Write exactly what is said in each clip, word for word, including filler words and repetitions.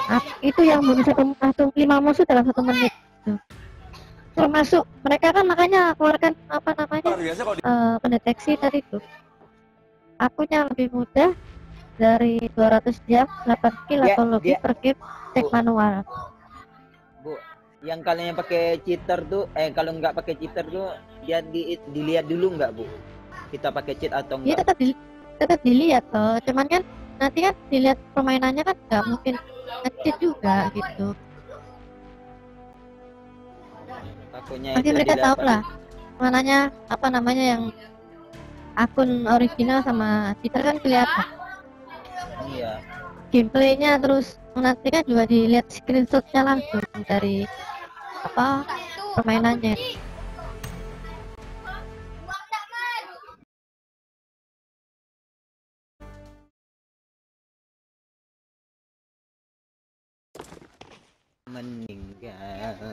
Ap- itu yang bunuh satu, satu lima musuh dalam satu menit gitu. Termasuk mereka kan makanya keluarkan apa namanya uh, pendeteksi tadi tuh akunnya lebih mudah dari dua ratus jam delapan kill Dia- atau lebih dia- per game cek Bu. manual. Bu, yang kalian yang pakai cheater tuh, eh kalau nggak pakai cheater tuh, dia di, dilihat dulu nggak Bu? Kita pakai cheat atau Iya enggak? tetap di, tetap dilihat toh, cuman kan nanti kan dilihat permainannya kan nggak mungkin ngecit juga gitu. Takutnya Nanti itu mereka dilihat tahu apa? lah mananya apa namanya yang akun original sama cheater kan kelihatan. Iya. Gameplaynya terus nanti kan juga dilihat screenshotnya langsung dari apa permainannya. Meninggal.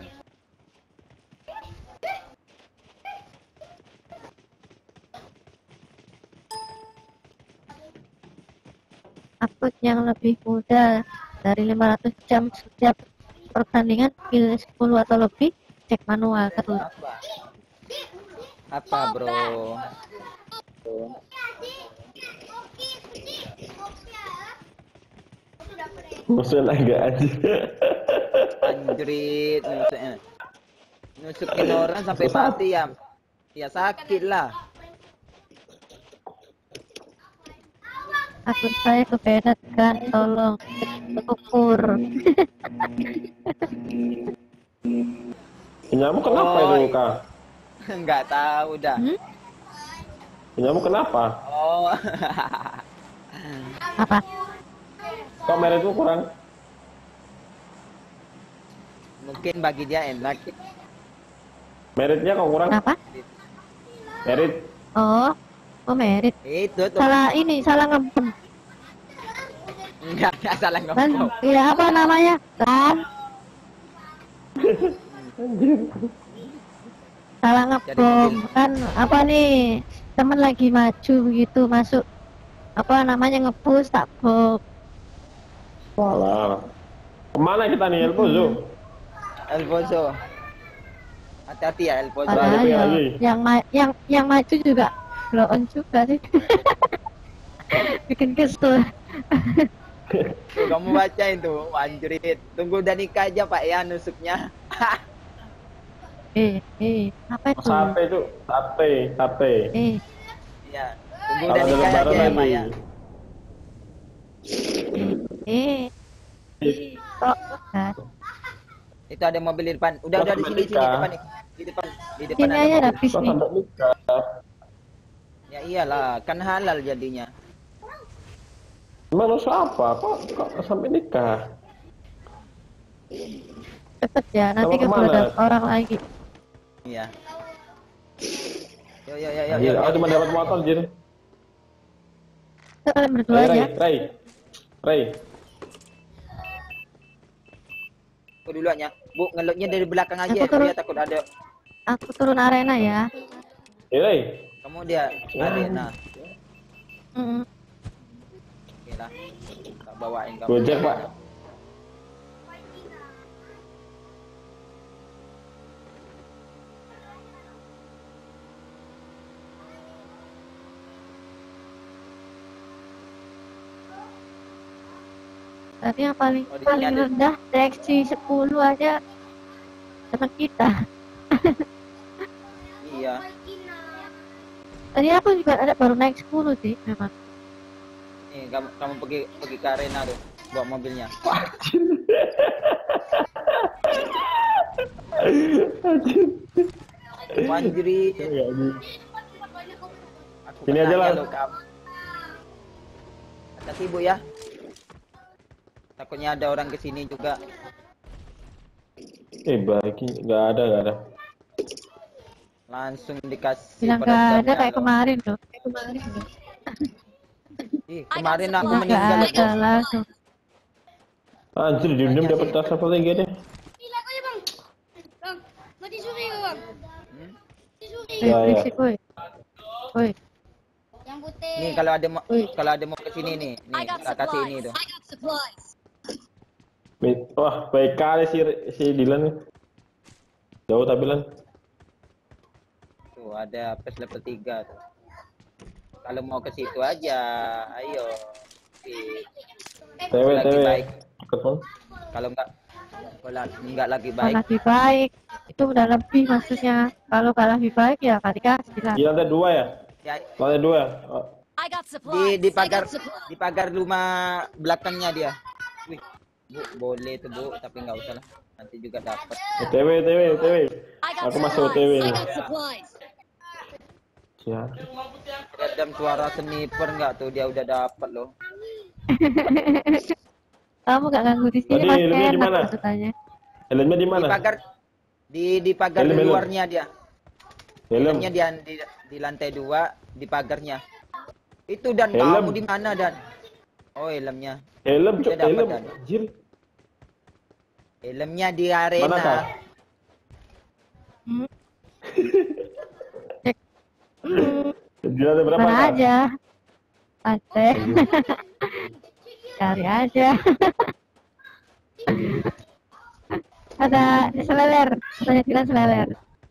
Akun yang lebih mudah dari lima ratus jam setiap pertandingan kill sepuluh atau lebih cek manual terus. Apa? Apa bro? Musuh agak aja. Anjrit, nusuknya. Nusukin orang sampai mati ya. Ya sakit lah. Akun saya kepedet kan, tolong ukur. Nyamuk kenapa Oh, itu Kak? Enggak tahu dah. Hmm? Nyamuk kenapa? Oh. Apa? Kok meritku kurang? Mungkin bagi dia enak. Meritnya kok kurang? Kenapa? Merit. Oh, oh merit. Itu tuh. Salah ini, salah ngepem. Enggak, enggak salah Kan, ngomong. ya apa namanya? Kan, salah ngebom. Kan apa nih? Temen lagi maju begitu masuk apa namanya ngepush tak bom. Walah. Kemana kita nih Elpozo? Elvozo. Hati-hati ya Elvozo. Ada Padahal lagi, ya, lagi. yang ma- yang yang maju juga blow on juga sih. Bikin kesel. Tuh, kamu baca itu, anjrit. Tunggu udah nikah aja Pak ya nusuknya. Eh, eh, apa itu? Sate itu, sate, sate. Eh, Iya. Tunggu Kalau udah ada nikah lebaran aja ya Pak lagi. ya. eh, kok kan? Itu ada mobil di depan. Udah udah di sini di sini Nikah. depan nih. Di depan di depan Sini ada aja mobil. habis Kok nih. sampai nikah? Ya iyalah, kan halal jadinya. Manusia apa? Kok, kok sampai nikah? Cepet ya, nanti Sama kemana? keberadaan orang lagi. Iya. Yo yo yo yo. Anjir, yo, aku yo. cuma dapat motor, Jir. Kita kalian berdua Ray, Ray, aja. Ray. Ray. Aku duluannya. Bu, ngelotnya dari belakang aja Aku ya, turun. dia takut ada. Aku turun arena ya. Eh, Ray. Kamu dia ada. Nah, Mm-mm. oke lah. Tak bawain kamu. Gojek, Pak. Tapi yang paling Oh, di sini paling ada. rendah deteksi sepuluh aja teman kita. Iya. Tadi aku juga ada baru naik sepuluh sih memang. Nih, kamu kamu pergi pergi ke arena tuh, bawa mobilnya. Wanjiri. Aku Sini aja lah. lo kamu. Hati-hati Bu ya. Takutnya ada orang kesini juga. Eh, bagi nggak ada, nggak ada. Langsung dikasih Bilang gak peredamnya ada kayak loh. kemarin loh. Kayak kemarin loh. Ih, kemarin aku Bilang meninggal gak itu. ada langsung. Anjir, diem-diem dapat tas apa lagi deh. Gila kau ya bang. Bang, mau dicuri kau bang. Hmm? Dicuri. Eh, Ya, ya. berisik woi. Woi, Yang putih. Nih kalau ada mau Wih. kalau ada mau kesini nih, nih tak kasih ini tuh. Wah, baik kali si si Dilan nih. Jauh tapi Lan. Tuh ada pes level tiga tuh. Kalau mau ke situ aja, ayo. Si- T W T lagi W. baik. Ketemu. Kalau enggak, kalau enggak lagi Kalau baik, lebih baik itu udah lebih maksudnya. Kalau kalau lebih baik ya kali kasih lah. Di lantai dua ya? ya Lantai dua. Oh, I got di supplies. di I pagar got supplies. di pagar rumah belakangnya dia. Wih, Bu, boleh tuh Bu, tapi nggak usah lah. Nanti juga dapat. T W T W T W. I got Aku masuk T W. supplies. I got supplies. Ya. Redam suara sniper nggak tuh dia udah dapat loh. Kamu gak ganggu di sini Tadi mas helmnya di enak mana? maksudnya. Helmnya di Di mana? pagar di di pagar Helm, helm. luarnya dia. Helm. Helmnya dia di, di lantai dua di pagarnya. Itu dan Helm. kamu di mana dan? Oh helmnya. Helm, cuk, Dia dapat, helm. Dan. Anjir. Helmnya di Mana kau? arena. Hmm. Cek. Hmm. Di lantai berapa? Mana Kak? aja. Ate. Cari aja. Ada seleler. Saya bilang seleler.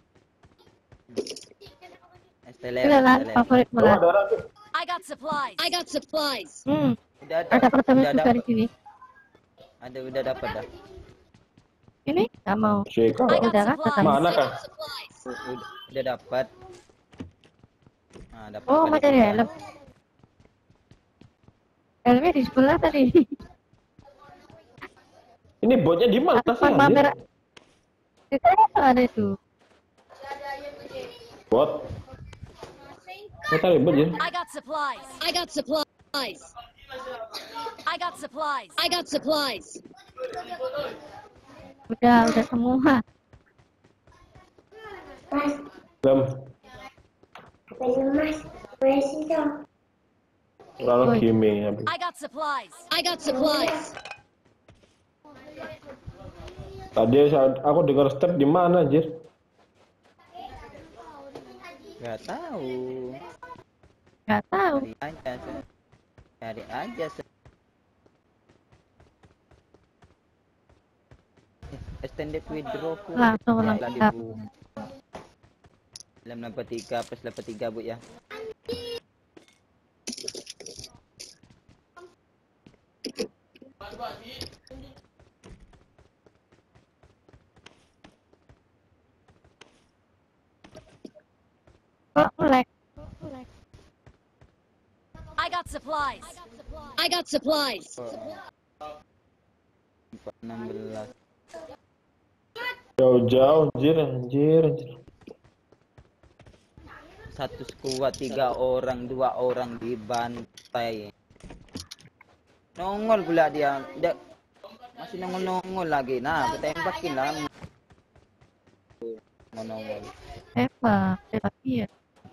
Esteler, Seleler Esteler. favorit Oh, mulai. ada orang tuh. I got supplies. I got supplies. Hmm. Udah ada. Ada pertama Udah juga dapat. di sini. Ada udah dapat dah. Ini nggak mau. Cek. I got Udah kan, supplies. tetap. Mana I kan? got supplies. Udah, udah dapat. Nah, dapat Oh, kali mau cari tiga. helm. Helmnya di sebelah tadi. Ini botnya di mana Aku sih? kan mamer. anjir? Itu ada itu. Bot. Mau cari bot ya? I got supplies. I got supplies. I got supplies. I got supplies. Udah, udah semua. Belum. Mas, where's it dog? Lalu Oi. gaming ya. I got supplies. I got supplies. Tadi saat aku dengar step di mana anjir? Gak tahu. Nggak tahu. Cari aja. Se. Cari aja. Se. Eh, Extended withdraw ku. Langsung Ya, lengkap. Bu. Dalam level tiga plus level tiga Bu ya. Kok lag? I got supplies. I got supplies. enam belas. Jauh-jauh anjir anjir anjir. Satu skuad tiga orang, dua orang dibantai. Nongol pula dia. Dia masih nongol-nongol lagi. Nah, aku tembakin lah. Nongol. Tembak, tembak iya.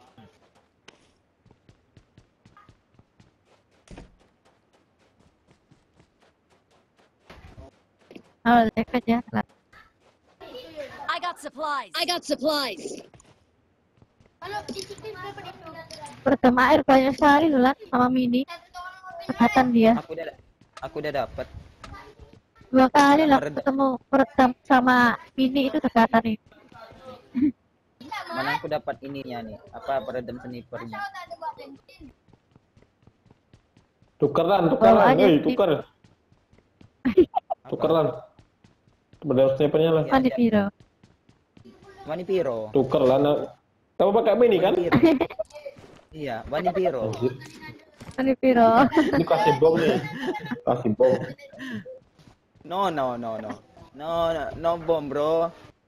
Oh, dekat ya. Lah. I got supplies. I got supplies. Pertama air banyak sekali loh lah sama mini. Kesehatan dia. Aku udah aku udah dapat. Dua kali lah Meredam. ketemu peredam sama mini itu kesehatan nih. Mana aku dapat ininya nih. Apa peredam snipernya. Tukeran, Bawa tukeran, aja eh sih. tukar. Tukeran. Benar snipernya lah. Mandi piro. Wani Piro. Tuker lah. Nak. Kamu pakai mini kan? Wani Piro. Iya, Wani Piro. Anjir. Mandi piro. Ini kasih bom nih. Kasih bom. No, no, no, no. No, no, no bom, bro.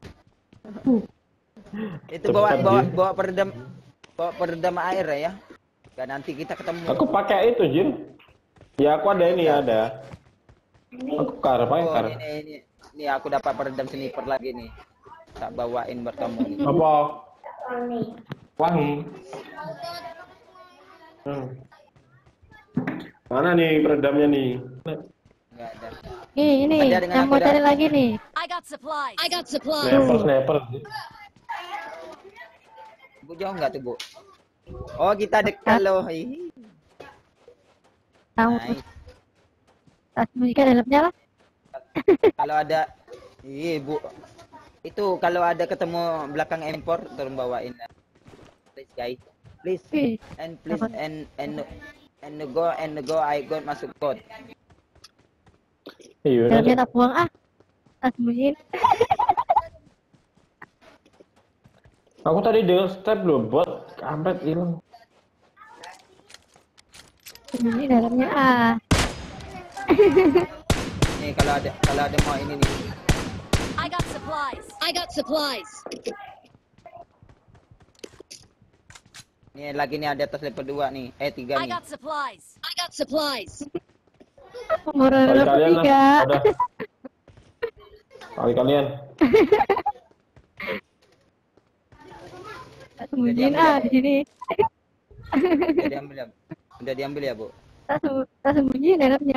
Itu bawa Cepat, bawa Jin. bawa peredam bawa peredam air ya. Dan nanti kita ketemu. Aku pakai itu, Jin. Ya aku ada ini ada. Aku kar, pakai Oh, kar. ini, ini, ini aku dapat peredam sniper lagi nih. Tak bawain buat kamu nih. Apa? Wangi. Wangi. Hmm. Mana nih peredamnya nih? Enggak ada. Ini, ini, Ada dengan yang aku mau dah. cari lagi nih. I got supplies. I got supplies. Sniper, sniper. Bu jauh enggak tuh, Bu? Oh, kita dekat loh. Ih, Tahu nice. tak sembunyikan dalamnya lah. Kalau ada, iya bu, itu kalau ada ketemu belakang impor, tolong bawain. Please guys, please Wih, and please apa? and and and go and go I got masuk code. Iya, Jangan dia tak buang ah. Tak sembunyiin. aku tadi dengar step loh, bot kampret hilang. Sembunyi dalamnya ah. Nih kalau ada kalau ada mau ini nih. I got supplies. I got supplies. Nih lagi nih ada atas level dua nih, eh tiga I nih. got supplies. I got supplies. Umur Kali level kalian tiga. lah, udah. Kali kalian. Tak sembunyiin ah di sini. Udah diambil ya, udah diambil ya bu. Tak sem- tak sembunyiin dalamnya.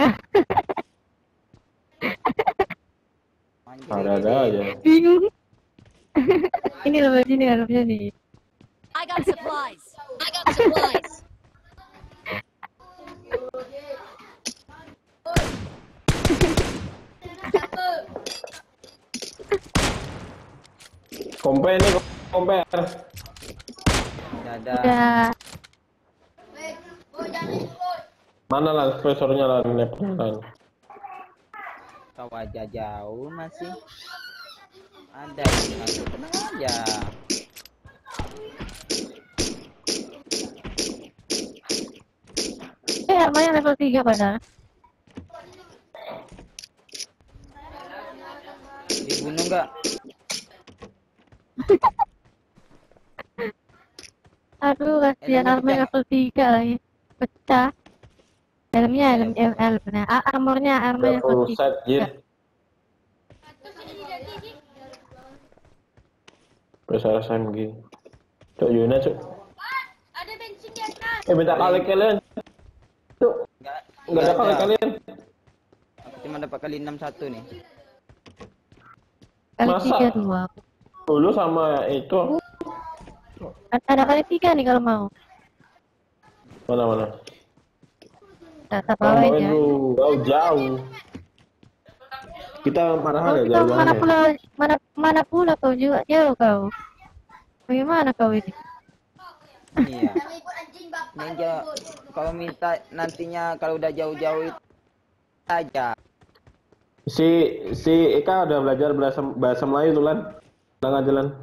Anjir, Ada-ada ini. aja. Bingung. Ini level sini dalamnya nih. I got supplies. I got supplies. Kompe nih, kompe. Udah ada. Udah. Mana lah profesornya lah, nepnya lah. Kau aja jauh masih. Ada ini masuk, tenang aja. Eh, armanya level tiga padahal. Dibunuh nggak? Aduh, kasihan Helmnya armanya pecah. level tiga lagi. Pecah. Helmnya, helm M L benar. Ah, armornya armanya level Full tiga. set gear. Profesor S M G. Cok Yuna cok. Ada bensin di atas. Eh minta kali kalian. Cok, Nggak, nggak ada kali kalian. Aku cuma dapat kali enam satu nih. Kali Masa? tiga dua. Dulu sama itu. Ada kali tiga nih kalau mau. Mana mana. Data bawah Tambahin aja. lu, jauh jauh. Kita marah Oh, ya kita jauh mana ya. pula mana mana pula kau juga jauh kau. Bagaimana kau ini? Iya. Ninja, kalau minta nantinya kalau udah jauh-jauh itu aja. Si si Eka udah belajar bahasa bahasa Melayu tuh lan. Tenang aja lan.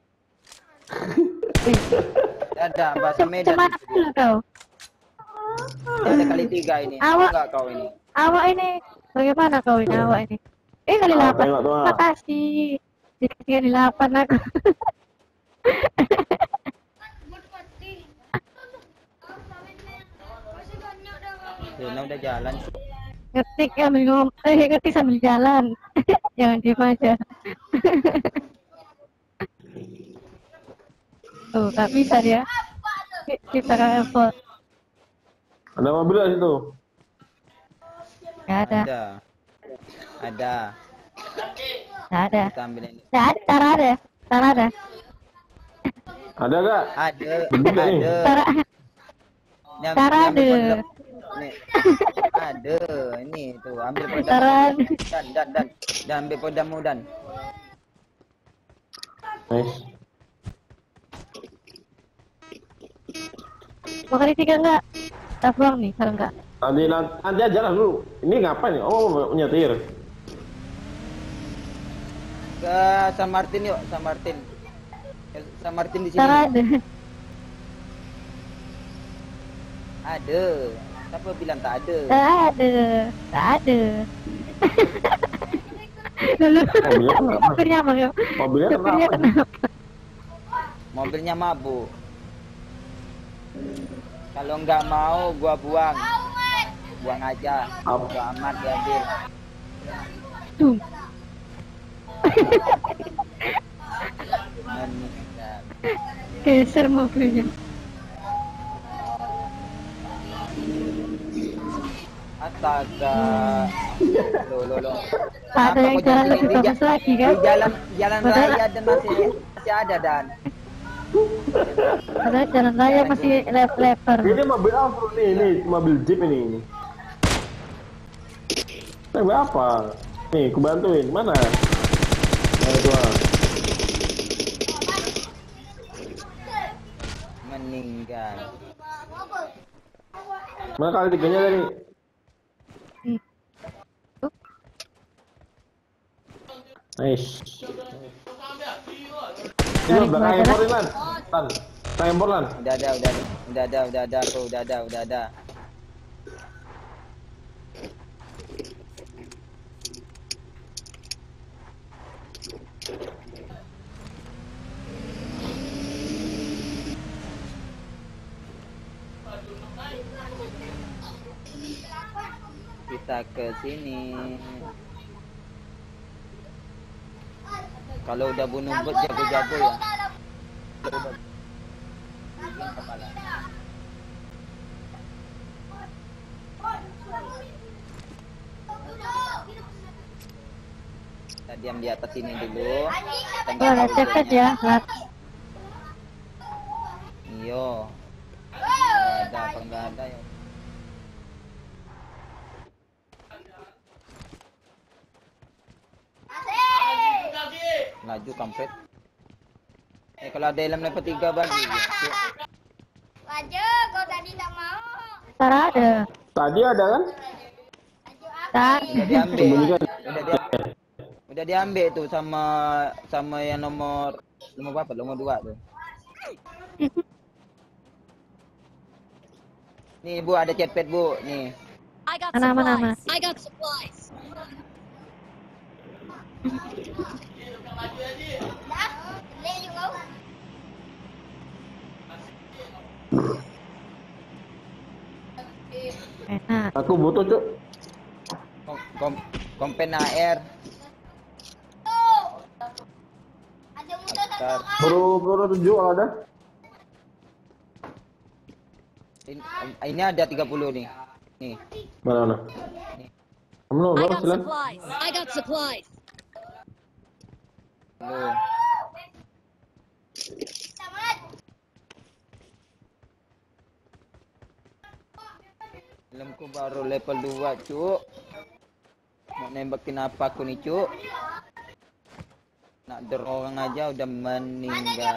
Ada bahasa Medan. Macam mana pula kau? Ada kali tiga ini. Awak- Enggak kau ini. Awak ini bagaimana kau ini awak ini? Eh kali Ah, delapan. tengok tuh, ah. Makasih. Jadi kali delapan aku. Zona udah jalan. Ngetik sambil ngom, eh ngetik sambil jalan. Jangan diem aja. Tuh, gak bisa dia. Kita kan effort. Ada mobil di situ. Gak ada, Ada. Ada. gak ada. Kita ambil ini. Gak ada, cara ada. Cara ada. Ada gak? Ada. Bener nih. Ada. Cara Yang- Cara yang ada. ambil kodam. Nih. Ada. Ini tuh ambil kodam. Cara ada. Dan dan dan dan ambil kodammu dan. Nice. Mau kali tiga enggak? Kita pulang nih, kalau enggak. Nanti nanti aja lah dulu. Ini ngapain? Oh mau nyetir. Ke San Martin yuk, San Martin. Ke San Martin di sini. Cara ada. Ada. Siapa bilang tak ada? Tak ada. Tak ada. Lalu Mobilnya kenapa? supirnya apa? Mobilnya Supirnya kenapa? kenapa? Mobilnya mabuk. Kalau nggak mau, gua buang. Buang aja. Apa? Gua amat diambil. Tuh. Geser mobilnya. Astaga. Lo lo lo. Tak ada yang Apa kau jalan jadi lebih di bagus ja- lagi Di kan? jalan jalan Padahal- raya dan masih masih ada dan. Padahal jalan raya masih lep- lebar. Ini mobil apa nih? Ini mobil jeep ini. Mobil apa? Nih, ku bantuin. Mana? Ayo dua. Meninggal. Mana kali tiganya tadi? Nice. Ini Dari belakang mana? emporin lan. Lan. Belakang empor lan. Udah ada, udah ada, udah ada, udah ada, aku udah ada, udah ada. Kita ke sini. Kalau udah bunuh bot jago-jago ya. Kita diam di atas sini dulu. Oh, ada cepet ya, Lat. Iyo. Nggak ada apa nggak ada ya. Laju kampret. Eh kalau ada helm level tiga bagi. Wajah, kau tadi tak mau. Sarah ada. Tadi ada kan? Tak. Udah diambil. Sembunyikan. Udah diambil. Udah diambil tuh sama sama yang nomor nomor berapa? Nomor dua tuh. Nih Bu ada chatpad Bu, nih. I got Mana, mana, supplies. mana? I got supplies. Dah, leh juga. Enak. Aku butuh, Cuk. Kom, kom, kompen A R. Ada muda tak Ntar. Baru baru tujuh kalau ada. Ini, ini ada tiga puluh nih. Nih. Mana mana? Nih. Kamu lo I baru got silang. supplies. I got supplies. Lu. tamat. Helmku baru level dua, Cuk. Mau nembakin apa aku nih, Cuk? Nak dorong aja udah meninggal.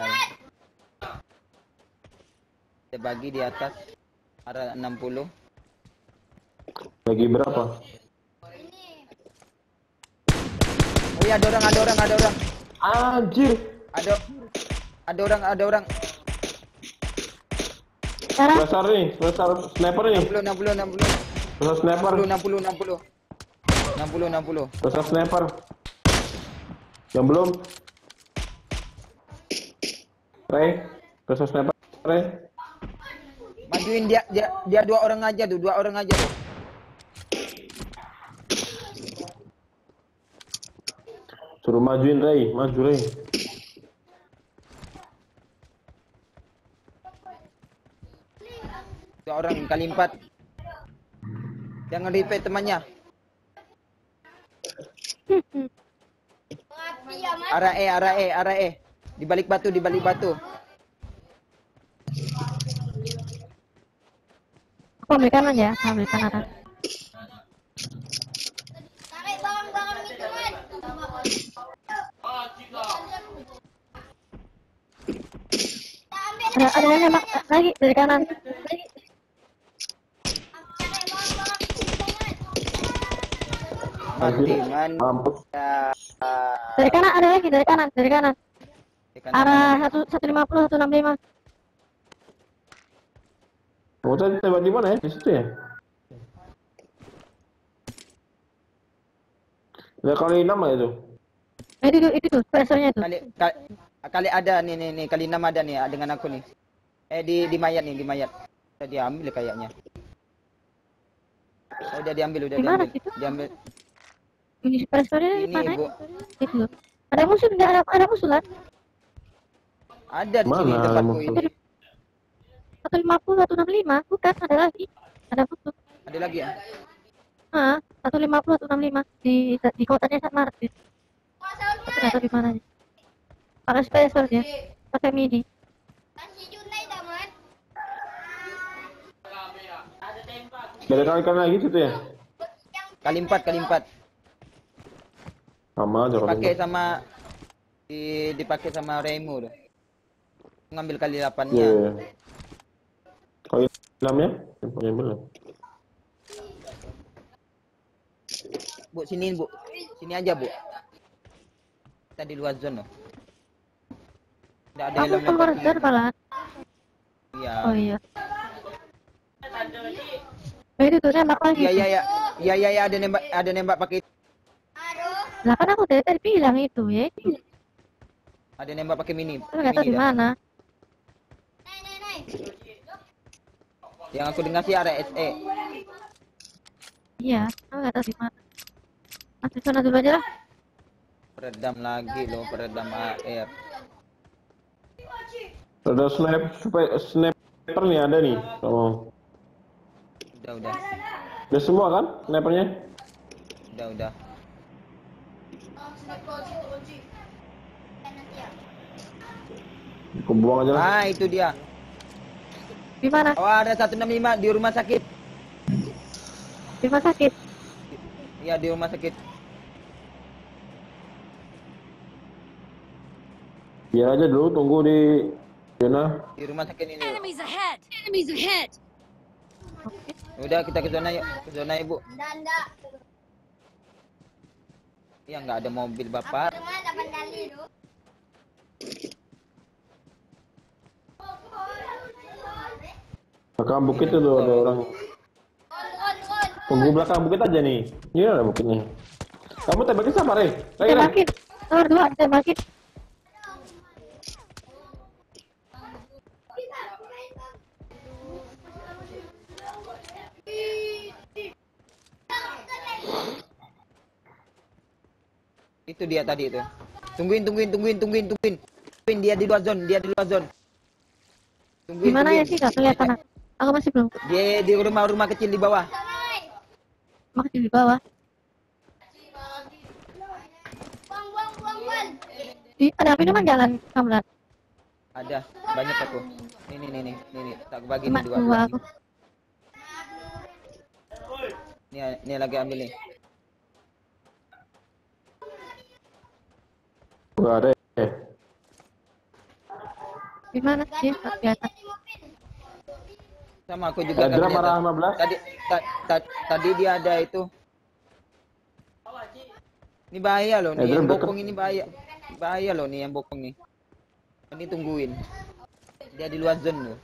Saya bagi di atas arah enam puluh. Lagi berapa? Oh iya, ada orang, ada orang, ada orang. Anjir. Ada ada orang, ada orang. Sarah, Besar nih, besar sniper nih. enam puluh, enam puluh, enam puluh. Besar sniper. enam puluh, enam puluh. enam puluh, enam puluh. Besar sniper. Yang belum. Ray, besar sniper. Ray. Majuin dia, dia dia dua orang aja tuh, dua orang aja tuh. Suruh majuin Ray, maju Ray. Dua orang kali empat. Jangan repeat temannya. Mati amat. Arah E, arah E, arah E. Di balik batu, di balik batu. aku ambil kanan ya, aku ambil kanan. Tarik barang-barang itu, Mat. Ada ada yang nembak lagi dari kanan. Lagi. Tarik barang-barang itu, Mat. Mati man. Mampus. Ya. Dari kanan ada lagi dari kanan, dari kanan. Tekan Arah satu satu lima puluh satu enam lima. Kamu tadi tembak di mana ya? Di situ ya? Udah kali enam lah itu. Eh, itu itu tuh, presernya tuh. Kali, kali, kali ada nih, nih, nih, kali enam ada nih dengan aku nih. Eh di di mayat nih, di mayat. Udah diambil kayaknya. Oh, udah diambil, udah Di mana diambil. situ? Diambil. Ini presernya di Ini, mana? Bu. Itu. Ada musuh enggak ada ada musuh lah. Ada di Mana sini tempatku musuh? ini. satu lima puluh satu enam lima, bukan ada lagi. Ada musuh. Ada lagi ya? Ah, satu lima puluh satu enam lima di di kotanya San Martin. Tapi nggak tahu di mana. Pakai special ya. Pakai mini. Kasih Junai dah, Mat. Gak ada kali-kali lagi situ ya? Kali empat, kali empat. Sama aja kalau Pakai enggak. sama di dipakai sama Remo tuh. Ngambil kali delapannya. Iya. Yeah. Kalau enamnya, yang belum. Bu, sini Bu. Sini aja, Bu. Kita di luar zone loh. Enggak ada Aku helm keluar lempar. zone malah. Iya. Oh iya. Oh, itu tuh nembak lagi. Iya, iya, iya. Iya, iya, iya, ada nembak, ada nembak pakai. Lah kan aku dari tadi bilang itu ya. Ada nembak pakai mini. Tapi nggak tahu mini di dah. mana. Yang aku dengar sih ada S E. Iya, aku nggak tahu di mana. Masuk sana dulu aja lah. Peredam lagi loh, peredam A R. Ada snap, sniper nih ada nih. Oh. Udah, udah. Udah semua kan snipernya? Udah, udah. Aku buang aja lah. Ah, itu dia. Di mana? Oh, ada seratus enam puluh lima di rumah sakit. Di rumah sakit. Iya, di rumah sakit. Ya aja dulu tunggu di zona. Di rumah sakit ini. Enemies ahead! Enemies ahead! Udah, kita ke zona yuk. Ke zona Ibu. Enggak, enggak. Ya, nggak ada mobil Bapak. Cuma delapan kali itu. Belakang bukit itu ada orang. On, on, on. Tunggu belakang bukit aja nih. Ini ada bukitnya. Kamu tembakin sama Rey. Rey, Rey. Tembakin. Nomor dua, tembakin. Itu dia tadi itu. Tungguin, tungguin, tungguin, tungguin, tungguin. Tungguin, dia di luar zone, dia di luar zone. Tungguin, Di mana ya tungguin. sih? Nggak kelihatan. Aku masih belum. Dia di rumah-rumah kecil di bawah. Masih di bawah. Buang, buang, buang, buang. Di, ada minuman jalan, kamu lihat. Ada, banyak aku. Ini, ini, ini, ini, ini. Tak bagi Cuma nih dua. dua dua. aku. Ini, ini lagi ambil nih. Enggak ada. Eh. Di mana sih? Nggak kelihatan. Sama aku juga. Edra kan marah ternyata. lima belas. Tadi, ta, ta, tadi dia ada itu. Ini bahaya loh, nih Edra yang deket. bokong ini bahaya. Bahaya loh nih yang bokong nih. Ini tungguin. Dia di luar zone loh.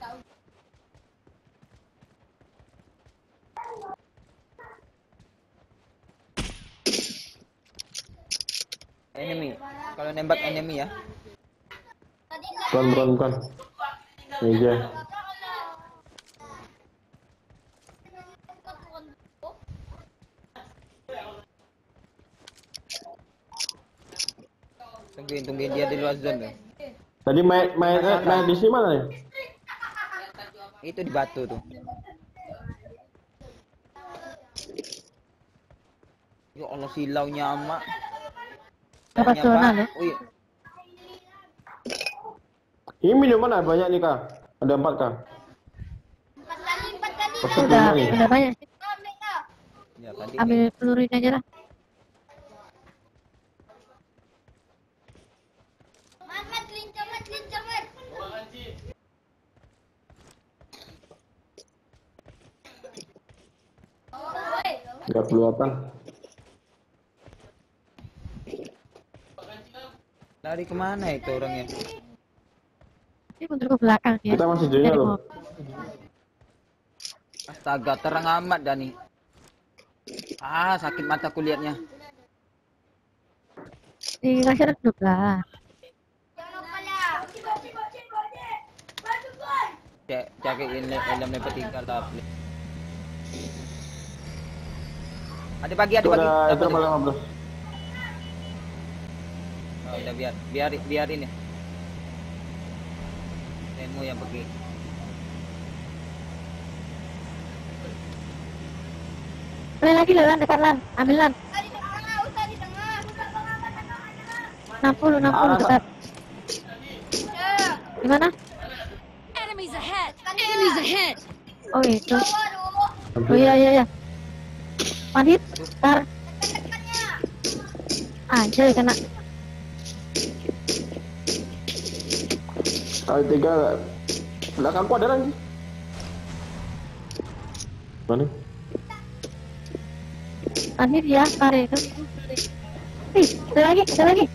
Enemy. Kalau nembak enemy ya. Bukan, bukan, bukan. Meja. Tungguin, tungguin dia di luar zone loh. Tadi main main eh, main di sini mana nih? Itu di batu tuh. Ya Allah silaunya amak. Dapat Banyak, zona Pak. loh. Oh, iya. Ini minuman ada banyak nih kak. Ada empat kak. Empat kali, empat kali. Maksud Udah, lima nih. udah banyak. Ambil kau. Ya, tadi Ambil pelurunya aja lah. Mat, mat, lincah, mat, lincah, mat. Oi. tiga puluh delapan. lari kemana itu orangnya? Ini mundur ke belakang ya. Kita masih jadinya Dari loh. mobil. Astaga, terang amat Dani. Ah, sakit mata kulihatnya. Dikasih redup lah. Jangan lupa lah. Cek, cari ini helm level tiga lah. Ada pagi, ada Itu pagi. ada Dapat itu tuh. apa lima belas. Oh, udah biar, biar, biarin ya. Nemo yang pergi. Boleh lagi lah, Lan, dekat Lan. Ambil Lan. Usah di tengah, usah di tengah. enam puluh, enam puluh Ah, dekat. Ya. Di mana? Enemies ahead! Enemies ahead! Oh itu. Waduh. Oh iya iya iya. Madit, tar. aja kena. Kali tiga belakangku ada lagi. Mana? Tadi dia tarik kan. Ih, ada lagi, ada lagi.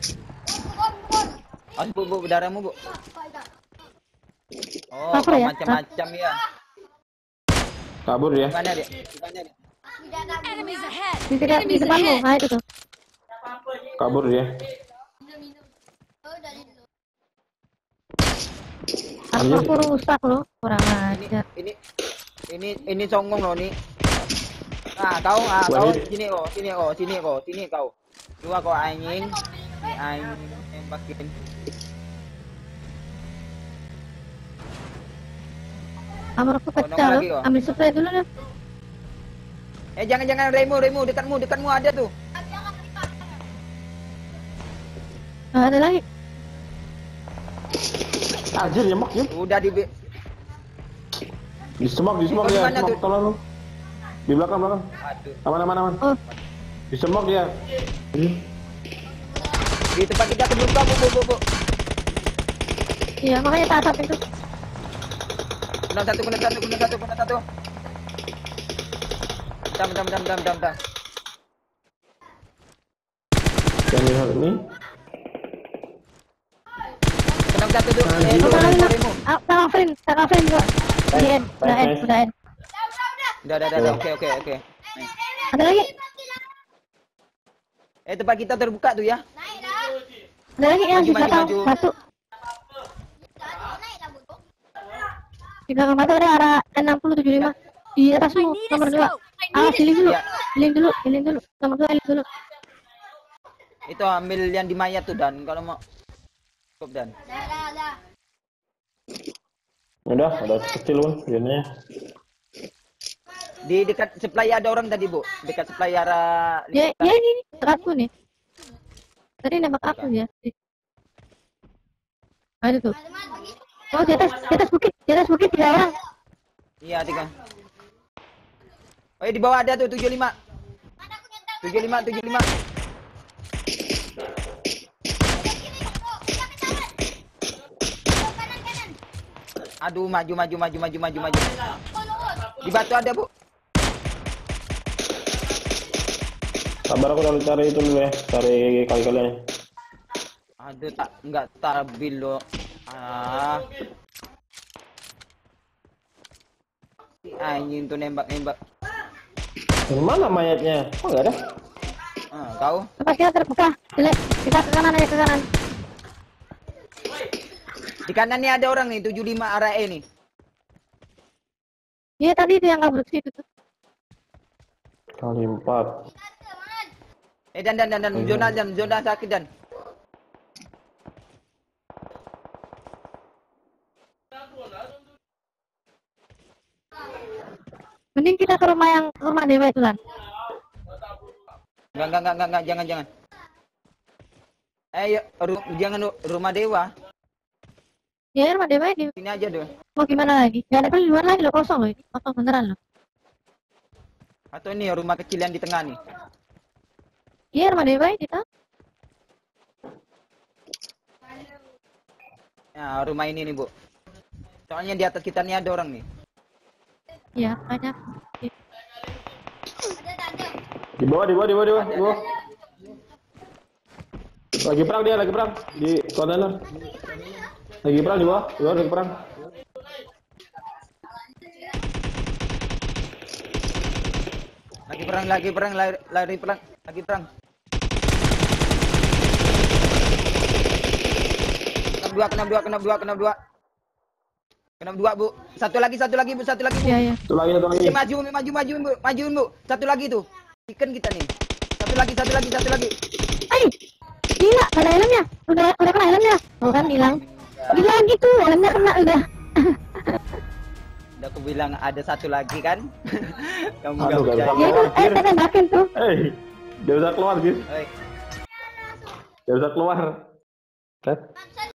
Oh, bu, bu, darahmu, Bu. Oh, Apa ya? macam-macam ya. Kabur ya. Gimana dia? Gimana dia? Enemies ahead. Di dekat di depanmu, nah itu tuh. Kabur dia. Aku rusak loh, kurang Ini, ajar. ini, ini, ini songong loh nih. Ah, kau, ah, kau sini kau, sini kau, sini kau, sini kau. Dua kau anjing, ini anjing tembakin. Kamarku Oh, nongol pecah loh. lagi, oh. Ambil spray dulu deh. Eh, jangan, jangan, Remo, Remo, dekatmu, dekatmu ada tuh. Nah, ada lagi. Anjir ya mak ya. Udah di, Di semak, di semak Di ya. mana Semak tuh? tolong lu. Di belakang belakang. aduh. Aman aman aman. Oh, Di semak ya. Ih, Di tempat kita terbuka, Bu, Bu, Bu, Bu. iya makanya tatap itu. Kena satu, kena satu, kena satu, kena satu. Bentar, bentar, bentar, bentar, bentar, bentar. Yang lihat ini. Kena satu tuh. Eh, Anjing. tuh, Udah Remo, lagi, Remo. ah, tak kafrin, tak kafrin juga. Udah end, udah end, udah end. Udah, udah, udah, udah. Oke, oke, oke. Nih. Ada lagi, Eh, tempat kita terbuka tuh ya. ada lagi yang di Maju, maju, belakang maju. batu. Di belakang batu ada arah enam puluh tujuh lima. Di atasmu, nomor dua. Ah, healing dulu, Ya. healing dulu, healing dulu. Nomor dua healing dulu. Itu ambil yang di mayat tuh, Dan. Kalau mau. Cukup, Dan. Udah, udah kecil pun biasanya. Di dekat supply ada orang tadi, Bu. Dekat supply arah. Ya, ya ini, ini, dekatku nih. Tadi nembak aku ya. Ada tuh. Oh, di atas, di atas bukit, di atas bukit tiga orang. Iya, tiga. Oh, di bawah ada tuh tujuh lima. tujuh lima, tujuh lima. Aduh, maju, maju, maju, maju, maju, maju. Di batu ada, Bu. Sabar aku udah cari itu dulu ya. Cari kali-kalian. Aduh, tak enggak stabil lo. Ah. Si anjing tuh nembak-nembak. Yang mana mayatnya? Oh enggak ada. Ah, kau? Tempat kita terbuka. Jelek, kita ke kanan aja, ke kanan. Di kanannya ada orang nih, tujuh lima arah E nih. Iya tadi itu yang kabur ke situ tuh. Kali empat. Eh, dan, dan, dan, dan, zona, dan, zona sakit, Dan. Mending kita ke rumah yang ke rumah Dewa itu kan. Enggak, enggak, enggak, enggak, enggak, jangan, jangan. Eh, yuk, ru- jangan ru- rumah dewa. Ya rumah Dewa ini. Sini aja dulu. Mau gimana lagi? Gak ada kali luar lagi loh, kosong loh ini. Kosong beneran loh. Atau ini rumah kecil yang di tengah nih. Iya rumah Dewa ini tuh. Nah, rumah ini nih, Bu. Soalnya di atas kita nih ada orang nih. Iya banyak. Di bawah, di bawah, di bawah, di bawah. Di bawah. Lagi perang dia, lagi perang di kontainer. Lagi perang di bawah, di bawah lagi perang. Lagi perang, lagi perang, lari, lari perang, lagi perang. Kena dua, kena dua, kena dua, kena dua. Kena dua, Bu. Satu lagi, satu lagi, Bu. Satu lagi, Bu. Iya iya. Satu lagi, satu lagi. Eh, maju, maju, maju, Bu. Majuin, Bu. Satu lagi tuh. Ikan kita nih. Satu lagi, satu lagi, satu lagi. Ay, gila, ada helmnya. Udah udah kena helmnya. Oh kan hilang. Gila gitu, helmnya kena udah. Udah aku bilang ada satu lagi kan. Kamu Aduh, gak gak percaya. bisa. Ya itu, eh saya tembakin tuh. Eh, dia bisa keluar, guys. Oi. Dia bisa keluar. Set.